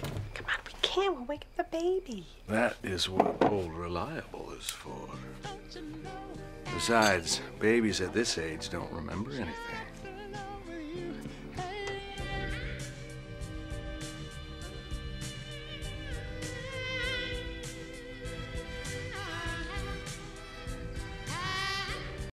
Come on, we can't. We'll wake up the baby. That is what old reliable is for. Besides, babies at this age don't remember anything.